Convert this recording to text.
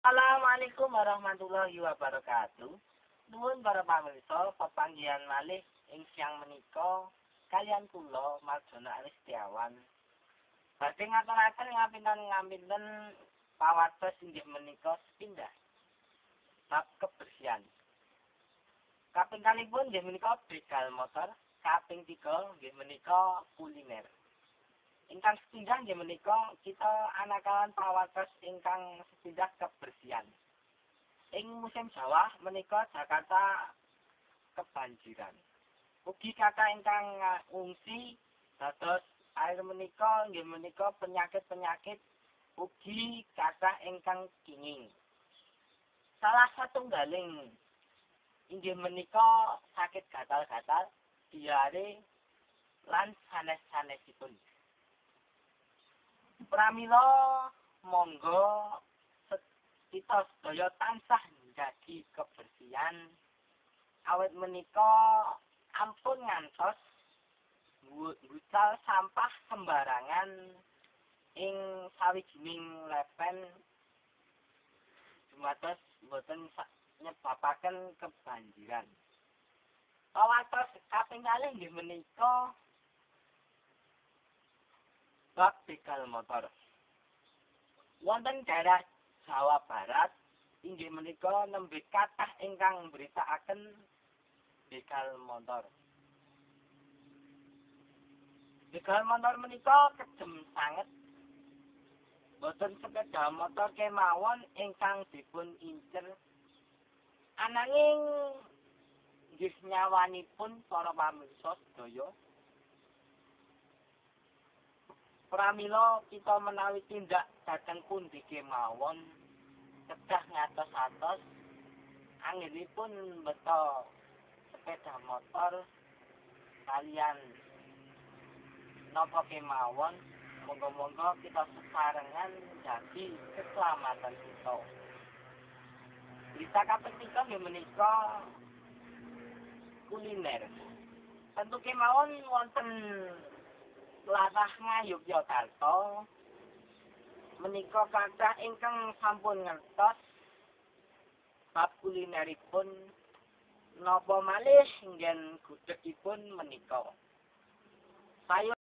Assalamualaikum warahmatullahi wabarakatuh. Nuwun para pamirsa, pepanggihan malih ing siang menika kalian kula Marjono Aristiawan. Badhe ngaturaken ngapinten pawartos inggih menika sepindah bab kebersihan. Kaping kalipun inggih menika begal motor, kaping 3 inggih menika kuliner. Ingkang sepindah inggih menika kita anakaken pawartos ingkang sepindah kebersihan. Ing musim sawah menika Jakarta kebanjiran. Ugi kathah ingkang ngungsi dados air menika inggih menika penyakit-penyakit ugi kathah ingkang kenging. Salah satunggaling inggih menika sakit gatal-gatal, diare lan sanes-sanesipun. Pramila monggo kita sedaya tansah njagi kebersihan awet menika ampun ngantos mbucal sampah sembarangan ing sawijining lepen dumados boten nyebabaken kebanjiran. Pawartos kaping kalih inggih menika bab begal motor. Wonten daerah Jawa Barat inggih menika nembe kathah ingkang mberitakaken begal motor. Begal motor menika kejem sanget. Boten sepeda motor kemawon ingkang dipun incer. Ananging nggih nyawanipun para pamirsa sedaya. Pramila kita menawi tindak dhateng pundi kemawon kedah ngatos-atos anggenipun beto sepeda motor kalian napa kemawon monggo-monggo kita sesarengan jadi keselamatan kita. Berita kaping 3 nggih menika kuliner. Tentu kemawon wonten latah Ngayogyakarta menika kathah ingkang sampun ngertos bab kulineripun napa malih inggen gudhegipun menika.